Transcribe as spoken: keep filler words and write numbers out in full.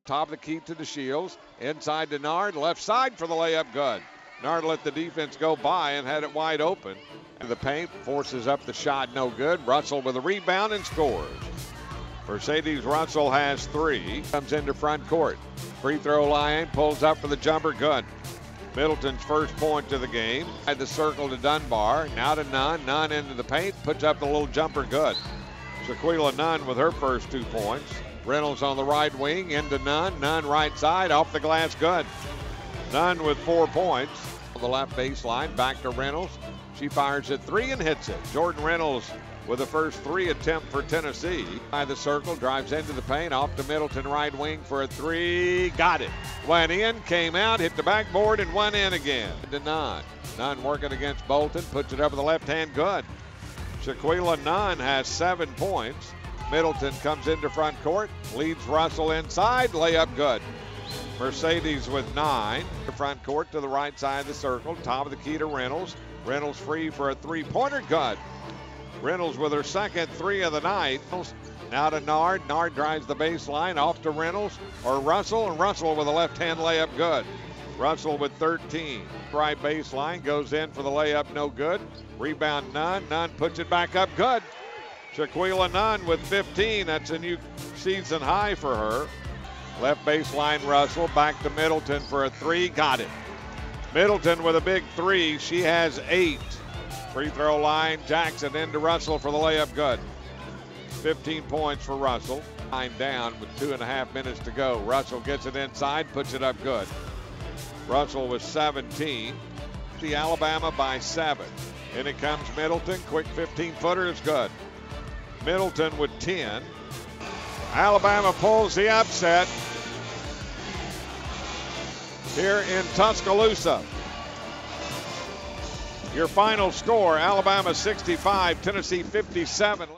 top of the key to the Shields. Inside to Nard, left side for the layup, good. Nard let the defense go by and had it wide open. The paint forces up the shot, no good. Russell with a rebound and scores. Mercedes Russell has three. Comes into front court. Free throw line, pulls up for the jumper, good. Middleton's first point to the game. Had the circle to Dunbar. Now to Nunn. Nunn into the paint. Puts up the little jumper, good. Shaquila Nunn with her first two points. Reynolds on the right wing. Into Nunn. Nunn right side. Off the glass, good. Nunn with four points. On the left baseline. Back to Reynolds. She fires at three and hits it. Jordan Reynolds with the first three attempt for Tennessee. By the circle, drives into the paint, off to Middleton right wing for a three. Got it. Went in, came out, hit the backboard, and went in again. To Nunn. Nunn working against Bolton, puts it up with the left hand, good. Shaquila Nunn has seven points. Middleton comes into front court, leads Russell inside, layup good. Mercedes with nine. The front court to the right side of the circle, top of the key to Reynolds. Reynolds free for a three-pointer, good. Reynolds with her second three of the night. Now to Nard. Nard drives the baseline off to Reynolds or Russell, and Russell with a left-hand layup, good. Russell with thirteen. Right baseline goes in for the layup, no good. Rebound Nunn. Nunn puts it back up, good. Shaquila Nunn with fifteen. That's a new season high for her. Left baseline Russell. Back to Middleton for a three. Got it. Middleton with a big three. She has eight. Free throw line, Jackson into Russell for the layup, good. fifteen points for Russell. Nine down with two and a half minutes to go. Russell gets it inside, puts it up good. Russell with seventeen. The Alabama by seven. In it comes Middleton, quick fifteen footer is good. Middleton with ten. Alabama pulls the upset here in Tuscaloosa. Your final score, Alabama sixty-five, Tennessee fifty-seven.